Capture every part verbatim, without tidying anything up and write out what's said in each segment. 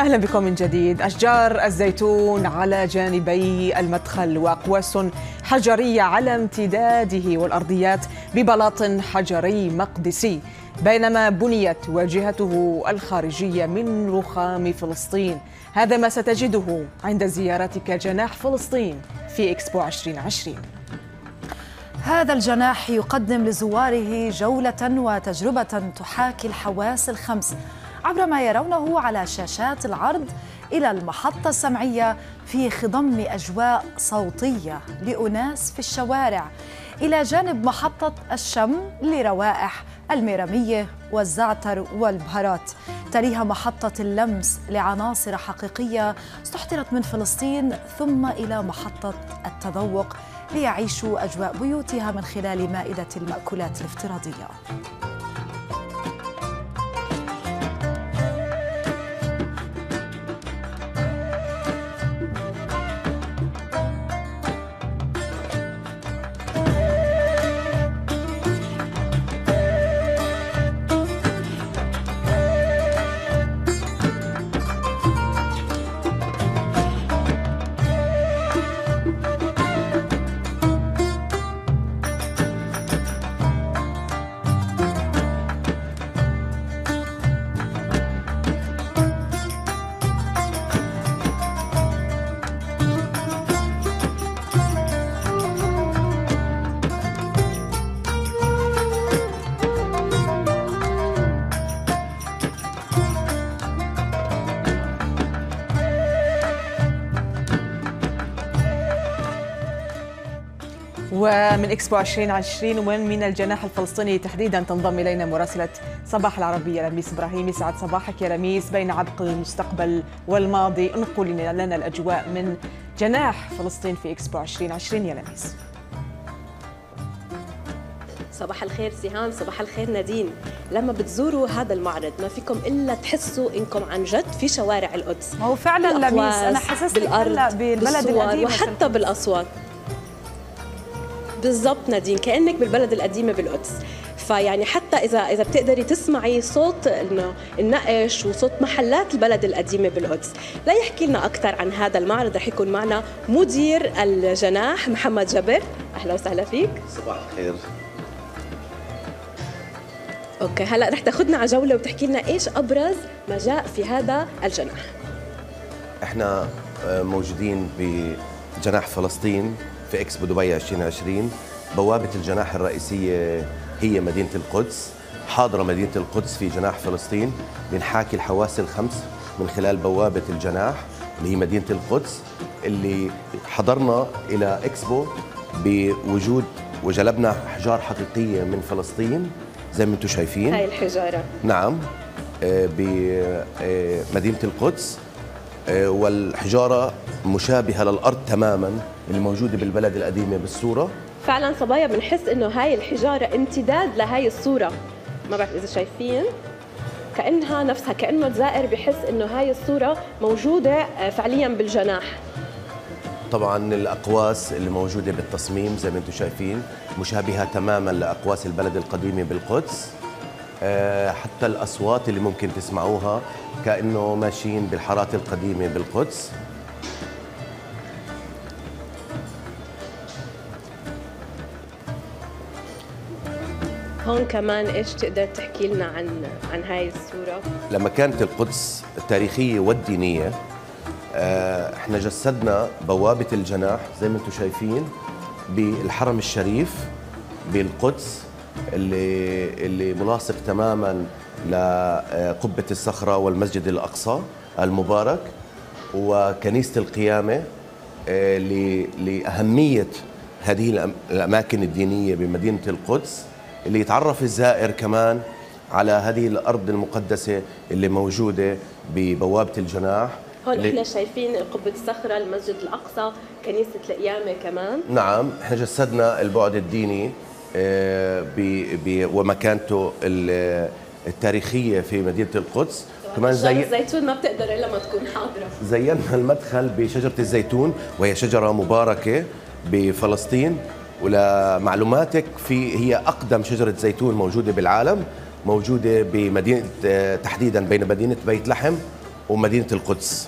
أهلا بكم من جديد. أشجار الزيتون على جانبي المدخل وأقواس حجرية على امتداده والأرضيات ببلاط حجري مقدسي، بينما بنيت واجهته الخارجية من رخام فلسطين. هذا ما ستجده عند زيارتك جناح فلسطين في إكسبو عشرين عشرين. هذا الجناح يقدم لزواره جولة وتجربة تحاكي الحواس الخمس عبر ما يرونه على شاشات العرض إلى المحطة السمعية في خضم أجواء صوتية لأناس في الشوارع، إلى جانب محطة الشم لروائح الميرامية والزعتر والبهارات. تليها محطة اللمس لعناصر حقيقية استحضرت من فلسطين، ثم إلى محطة التذوق ليعيشوا أجواء بيوتها من خلال مائدة المأكولات الافتراضية. ومن إكسبو عشرين عشرين ومن من الجناح الفلسطيني تحديدا تنضم إلينا مراسلة صباح العربية لميس إبراهيم. يسعد صباحك يا لميس. بين عبق المستقبل والماضي، انقل لنا الأجواء من جناح فلسطين في إكسبو عشرين عشرين يا لميس. صباح الخير سهام، صباح الخير نادين. لما بتزوروا هذا المعرض ما فيكم إلا تحسوا إنكم عن جد في شوارع القدس. ما هو فعلا لميس، أنا حسست هلا بالبلد القديمة وحتى بالأصوات. بالضبط نادين، كأنك بالبلد القديمة بالقدس. فيعني حتى إذا إذا بتقدري تسمعي صوت النقش وصوت محلات البلد القديمة بالقدس. لا يحكي لنا أكثر عن هذا المعرض رح يكون معنا مدير الجناح محمد جبر. أهلا وسهلا فيك. صباح الخير. أوكي، هلا رح تاخذنا على جولة وتحكي لنا إيش أبرز ما جاء في هذا الجناح. إحنا موجودين بجناح فلسطين في إكسبو دبي عشرين عشرين. بوابة الجناح الرئيسية هي مدينة القدس. حاضرة مدينة القدس في جناح فلسطين. بنحاكي الحواس الخمس من خلال بوابة الجناح اللي هي مدينة القدس، اللي حضرنا إلى إكسبو بوجود وجلبنا أحجار حقيقية من فلسطين زي ما انتم شايفين. هاي الحجارة نعم بمدينة القدس، والحجارة مشابهة للأرض تماماً اللي موجودة بالبلد القديمة بالصورة. فعلاً صبايا بنحس إنه هاي الحجارة امتداد لهاي الصورة. ما بعرف إذا شايفين، كأنها نفسها، كأنه الزائر بحس إنه هاي الصورة موجودة فعلياً بالجناح. طبعاً الأقواس اللي موجودة بالتصميم زي ما انتم شايفين مشابهة تماماً لأقواس البلد القديمة بالقدس. حتى الأصوات اللي ممكن تسمعوها كأنه ماشيين بالحارات القديمة بالقدس. هون كمان ايش تقدر تحكي لنا عن عن هاي الصورة؟ لما كانت القدس التاريخية والدينية، احنا جسدنا بوابة الجناح زي ما انتم شايفين بالحرم الشريف بالقدس، اللي اللي ملاصق تماما لقبة الصخرة والمسجد الأقصى المبارك وكنيسة القيامة، لأهمية هذه الأماكن الدينية بمدينة القدس، اللي يتعرف الزائر كمان على هذه الأرض المقدسة اللي موجودة ببوابة الجناح. هون احنا شايفين قبة الصخرة، المسجد الأقصى، كنيسة القيامة كمان. نعم، احنا جسدنا البعد الديني ومكانته التاريخية في مدينة القدس. كمان زي الزيتون ما بتقدر إلا ما تكون حاضرة. زينا المدخل بشجرة الزيتون، وهي شجرة مباركة بفلسطين. ولمعلوماتك، في هي أقدم شجرة زيتون موجودة بالعالم، موجودة بمدينة تحديدا بين مدينة بيت لحم ومدينة القدس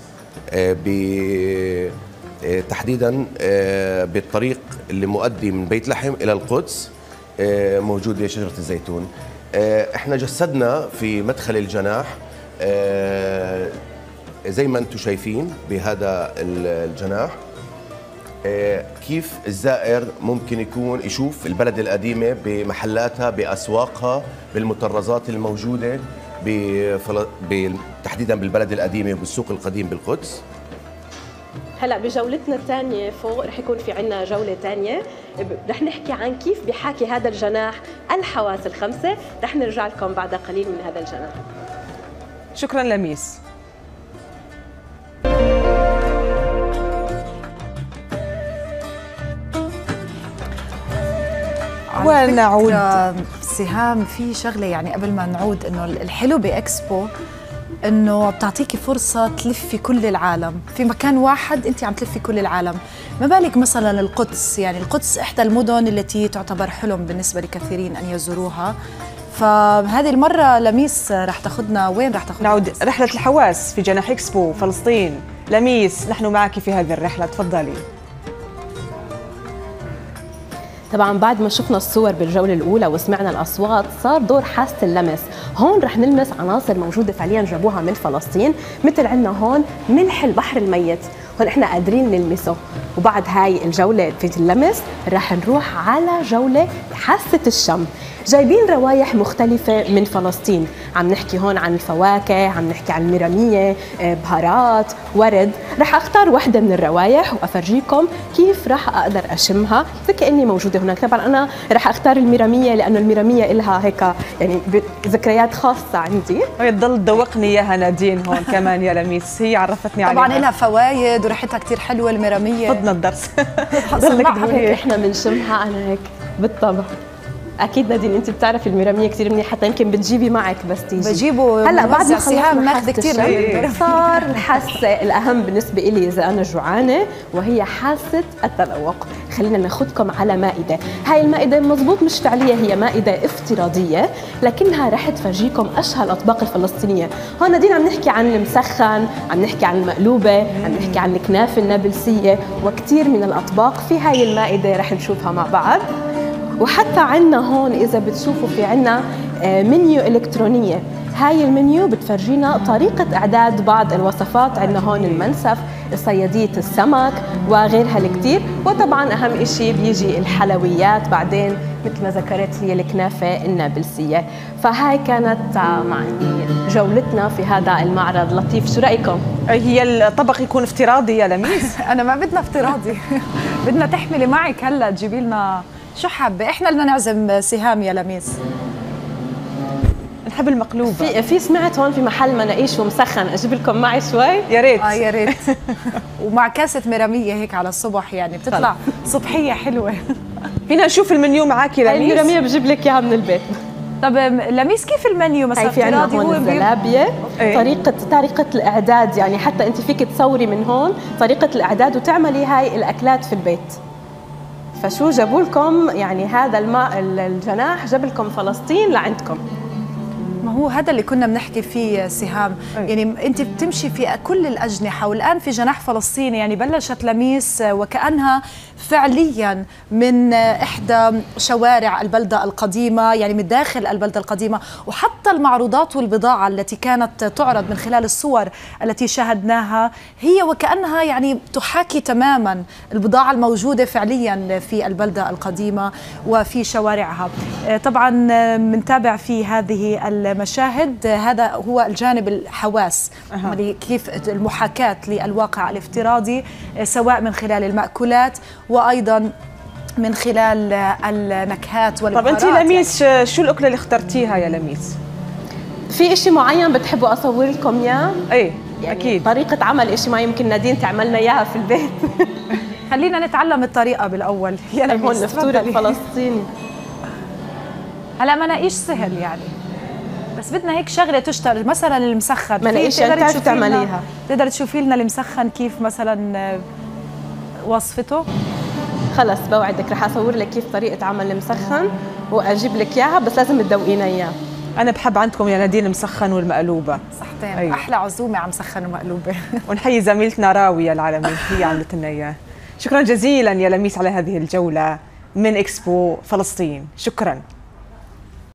تحديدا بالطريق اللي مؤدي من بيت لحم إلى القدس موجود بشجرة الزيتون. احنا جسدنا في مدخل الجناح زي ما انتم شايفين بهذا الجناح كيف الزائر ممكن يكون يشوف البلد القديمة بمحلاتها بأسواقها بالمطرزات الموجودة تحديدا بالبلد القديمة وبالسوق القديم بالقدس. هلا بجولتنا الثانية فوق رح يكون في عنا جولة ثانية رح نحكي عن كيف بيحاكي هذا الجناح الحواس الخمسة. رح نرجع لكم بعد قليل من هذا الجناح. شكرا لميس. ونعود سهام في شغله يعني قبل ما نعود انه الحلو باكسبو انه بتعطيكي فرصه تلفي كل العالم في مكان واحد، انت عم تلفي كل العالم. ما بالك مثلا القدس، يعني القدس احدى المدن التي تعتبر حلم بالنسبه لكثيرين ان يزوروها. فهذه المره لميس رح تاخذنا وين؟ رح تاخذنا نعود رحله الحواس في جناح اكسبو فلسطين. لميس نحن معك في هذه الرحله، تفضلي. طبعا بعد ما شفنا الصور بالجولة الأولى وسمعنا الأصوات صار دور حاسة اللمس. هون رح نلمس عناصر موجودة فعليا جابوها من فلسطين، مثل عندنا هون ملح البحر الميت، هون احنا قادرين نلمسه. وبعد هاي الجولة في اللمس رح نروح على جولة حاسة الشم. جايبين روايح مختلفة من فلسطين، عم نحكي هون عن الفواكه، عم نحكي عن الميرامية، بهارات، ورد. رح أختار واحدة من الروايح وأفرجيكم كيف رح أقدر أشمها فكأني موجودة هناك. طبعا أنا رح أختار الميرامية لأنه الميرامية إلها هيك يعني ذكريات خاصة عندي. هي تضل تذوقني إياها نادين هون كمان يا لميس، هي عرفتني عليها. طبعا لها فوايد وريحتها كثير حلوة الميرامية. فضنا الدرس. ضلك إحنا بنشمها أنا هيك بالطبع. اكيد نادين انت بتعرفي الميراميه كثير منيح، حتى يمكن بتجيبي معك بس تيجي. بجيبه هلا بعد ما سهام ناخذ كثير. إيه. صار الحاسه الاهم بالنسبه لي اذا انا جوعانه وهي حاسه التذوق. خلينا ناخذكم على مائده. هاي المائده مزبوط مش فعليه، هي مائده افتراضيه لكنها رح تفرجيكم اشهى الاطباق الفلسطينيه. هون نادين عم نحكي عن المسخن، عم نحكي عن المقلوبه، عم نحكي عن الكنافه النابلسيه وكثير من الاطباق في هاي المائده رح نشوفها مع بعض. وحتى عنا هون إذا بتشوفوا في عنا منيو إلكترونية. هاي المنيو بتفرجينا طريقة إعداد بعض الوصفات. عنا هون المنسف، صيادية السمك وغيرها الكثير. وطبعا أهم إشي بيجي الحلويات بعدين مثل ما ذكرت هي الكنافة النابلسية. فهاي كانت معي جولتنا في هذا المعرض لطيف. شو رأيكم؟ هي الطبق يكون افتراضي يا لميس؟ أنا ما بدنا افتراضي. بدنا تحملي معك هلا تجيبي لنا شو حابة؟ احنا بدنا نعزم سهام يا لميس. نحب المقلوبة. في في سمعت هون في محل مناقيش ومسخن، اجيب لكم معي شوي؟ يا ريت. اه يا ريت. ومع كاسة ميرامية هيك على الصبح، يعني بتطلع صبحية حلوة. فينا نشوف المنيو معك يا لميس؟ الميرامية بجيب لك اياها من البيت. طب لميس كيف المنيو مثلا؟ في عندنا هون الزلابية، ايه؟ طريقة طريقة الإعداد، يعني حتى أنت فيك تصوري من هون طريقة الإعداد وتعملي هاي الأكلات في البيت. فشو جابوا لكم يعني هذا الماء الجناح جاب لكم فلسطين لعندكم. ما هو هذا اللي كنا بنحكي فيه سهام. أي. يعني انت بتمشي في كل الاجنحه والان في جناح فلسطين، يعني بلشت لميس وكانها فعليا من احدى شوارع البلده القديمه، يعني من داخل البلده القديمه. وحتى المعروضات والبضاعه التي كانت تعرض من خلال الصور التي شاهدناها هي وكانها يعني تحاكي تماما البضاعه الموجوده فعليا في البلده القديمه وفي شوارعها. طبعا بنتابع في هذه المشاهد، هذا هو الجانب الحواس، أه. كيف المحاكاة للواقع الافتراضي سواء من خلال المأكولات وأيضا من خلال النكهات والبهارات. طب أنت لميس يعني شو الأكلة اللي اخترتيها يا لميس؟ في إشي معين بتحبوا أصور لكم إياه؟ إيه يعني أكيد. طريقة عمل إشي ما يمكن نادين تعملنا إياها في البيت. خلينا نتعلم الطريقة بالأول يا لميس. هون الفطور الفلسطيني. هلا مناقيش سهل يعني، بس بدنا هيك شغله تشتغل مثلا المسخن. مناقيش بتعرفي تعمليها؟ تقدر تشوفي لنا المسخن كيف مثلا وصفته؟ خلص بوعدك رح اصور لك كيف طريقه عمل المسخن واجيب لك اياها، بس لازم تدوقينا اياه. انا بحب عندكم يا نادين مسخن والمقلوبه. صحتين. أيوة. احلى عزومه عم سخن ومقلوبه. ونحيي زميلتنا راويه العالمي، هي عملت لنا اياه. شكرا جزيلا يا لميس على هذه الجوله من اكسبو فلسطين. شكرا.